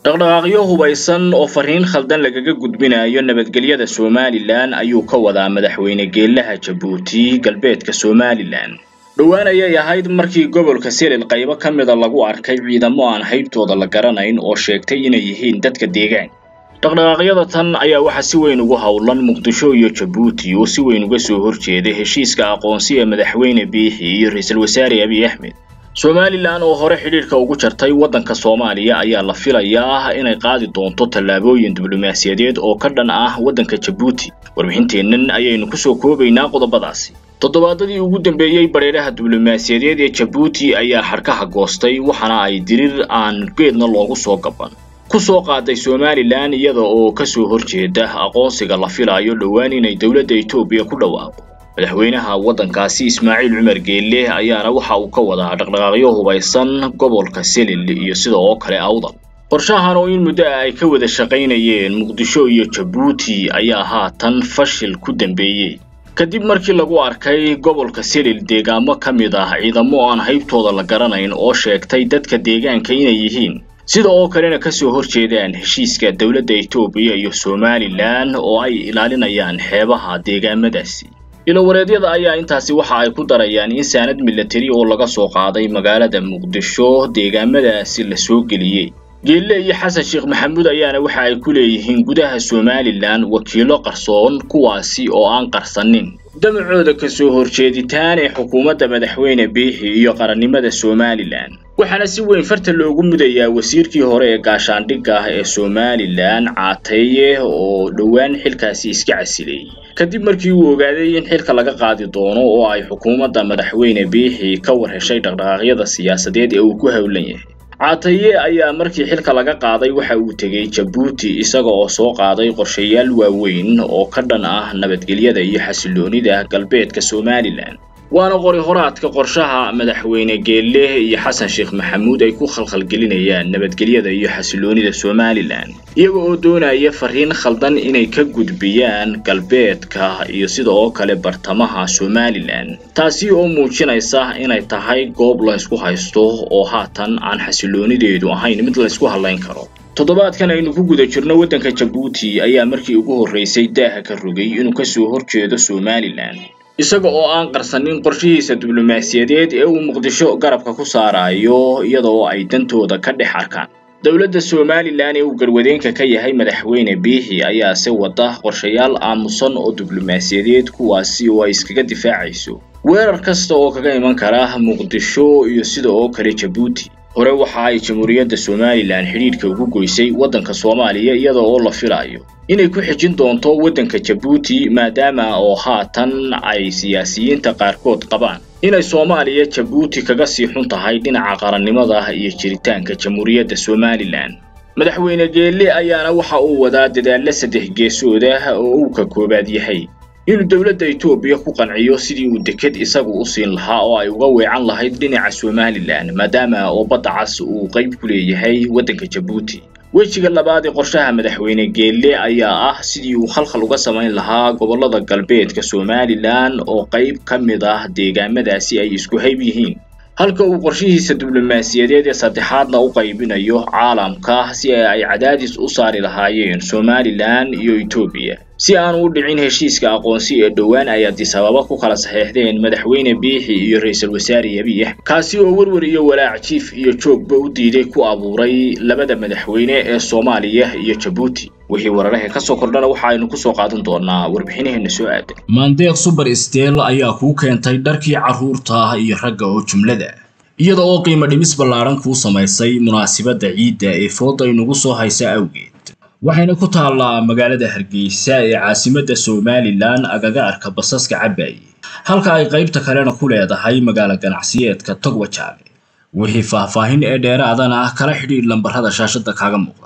dhaqdhaqaaqyo hubaysan oo fariin khaldan lagaga gudbinayo nabadgelyada Somaliland ayuu ka wadaa madaxweyne geelaha Djibouti galbeedka Somaliland dhawaan ayay ahayd markii gobolka Siril qaybo kamid ah lagu arkay ciidamo aan haybtooda la garanayn oo sheegtay inay yihiin dadka deegaanka dhaqdhaqaaqyada tan ayaa waxa si weyn ugu hawlan Muqdisho iyo Djibouti oo si weyn uga soo horjeeday heshiiska aqoonsiga madaxweyne Biixi iyo ra'iisul wasaare Abiy Ahmed Somaliland oo hore xiriirka ugu jartay wadanka Soomaaliya ayaa la filayaa inay qaadi doonto tallaabooyin diblomaasiyadeed oo ka dhan ah wadanka Djibouti warbixinteennan ayaynu ku soo koobaynaa qodobadaasi toddobaadadii ugu dambeeyay bareeraha diblomaasiyadeed ee Djibouti ayaa xarkaha goostay waxana ay dirir aan geedna loogu soo gaban ku soo qaaday Somaliland iyada oo ka soo horjeeda aqoonsiga la filayo dhawaan inay dawladda Itoobiya ku dhawaaqdo madaxweynaha wadankaasi Ismaaciil Cumar Geelle ayaana waxa uu ka wadaa dhaqdhaqaaqyo hubaysan gobolka Siril iyo sidoo kale Awdal qorshahan oo in muddo ay ka wada shaqaynayeen Muqdisho iyo Djibouti ayaa haatan fashil ku dambeeyay kadib markii lagu arkay gobolka Siril deegaamo kamid ah ciidamo aan haybtooda la garanayn oo sheegtay dadka deegaanka inay yihiin sidoo kalena ka soo horjeedaan heshiiska dawladda Itoobiya iyo Somaliland oo ay ilaalinayaan xeebaha deegaamadaasi ilawareedyada ayaa intaasi waxa ay ku darayaan in saanad military oo laga soo qaaday magaalada Muqdisho deegaamadaasi la soo geliyay Geelle iyo Xasan Sheekh Maxamuud ayaana waxa ay ku leeyihiin gudaha Somaliland wakiilo qarsoon kuwaasi oo aan qarsanin damacooda ka soo horjeeditaan ee xukuumadda madaxweyne Biixi iyo qarannimada Somaliland waxaana si weyn farta loogu mudayaa wasiirkii hore ee gaashaandhigga ee Somaliland Caataye oo dhawaan xilkaasi iska casilay kadib markii uu ogaaday in xilka laga qaadi doono oo ay xukuumadda madaxweyne Biixi ka warheshay dhaqdhaqaaqyada siyaasadeed ee uu ku hawlan yahay Caataye ayaa markii xilka laga qaaday waxa uu tagay Djibouti isaga oo soo qaaday qorshayaal waaweyn oo ka dhan ah nabadgelyada iyo xasiloonida galbeedka Somaliland waana qori horaadka qorshaha madaxweyne Geelle iyo Xasan Sheekh Maxamuud ay ku khalkhalgelinayaan nabadgelyada iyo xasiloonida Somaliland iyaga oo doonaya fariin khaldan inay ka gudbiyaan galbeedka iyo sidoo kale bartamaha Somaliland taasi oo muujinaysa inay tahay goob la isku haysto oo haatan aan xasiloonideedu ahayn mid la isku halayn karo toddobaadkan aynu ku guda jirno wadanka Djibouti ayaa markii ugu horeysay daaha ka rogay inuu ka soo horjeedo Somaliland isaga oo aan qarsanin qorshihiisa diblomaasiyadeed ee uu Muqdisho garabka ku saarayo iyadoo ay dantooda ka dhex arkaan dawladda Somaliland ee uu garwadeenka ka yahay madaxweyne Biixi ayaa si wada qorshayaal aamusan oo diblomaasiyadeed kuwaasi oo ay iskaga difaacayso weerar kasta oo kaga iman kara Muqdisho iyo sidoo kale Djibouti hore waxa ay jamhuuriyadda Somaliland xiriirka ugu goysay wadanka Soomaaliya iyada oo la filayo inay ku xijin doonto wadanka Djibouti maadaama oo haatan ay siyaasiyiinta qaarkood qabaan inay Soomaaliya Djibouti kaga sii xun tahay dhinaca qarannimada iyo jiritaanka jamhuuriyadda Somaliland madaxweyne Geelle ayaana waxa uu wadaa dadaal saddex geesood ah oo uu ka koobaad yahay inuu dawladda Itoobiya ku qanciyo sidii uu deked isagu u siin lahaa oo ay uga weecan lahayd dhinaca Somaliland maadaama oo badda cas uu qayb ku leeyahay wadanka Djibouti wejiga labaad ee qorshaha madaxweyne Geelle ayaa ah sidii uu khalkhal uga samayn lahaa gobolada galbeedka Somaliland oo qayb kamid ah deegaamadaasi ay isku hayb yihiin halka uu qorshihiisa diblomaasiyadeed ee saddexaadna u qaybinayo caalamka si ay cadaadis u saari lahaayeen Somaliland iyo Itoobiya si aan u dhicin heshiiska aqoonsi ee dhawaan ay Addis Ababa ku kala saxeexdeen madaxweyne Biixi iyo ra'iisul wasaare Abiy Ahmed kaasi oo warwar iyo walaac jiif iyo joogba u diiday ku abuuray labada madaxweyne ee Soomaaliya iyo Djibouti wixii wararka ka soo kordhana waxa aynu ku soo qaadan doonaa warbixinaheena soo aaday Mandeeq Super Steel ayaa ku keentay dharkii caruurta iyo ragga oo jumlada iyada oo qiimo dhimis ballaaran ku samaysay munaasabadda ciidda ee fooda inagu soo haysa awgeed waxayna ku taallaa magaalada Hargeysa ee caasimadda Somaliland agaga arka basaska Cabay halka ay qaybta kalena ku leedahay magaalo ganacsiyeedka Togwajaale wixii faahfaahin ee dheeraadana kala xidhiidh lambarada shaashada kaaga muuqda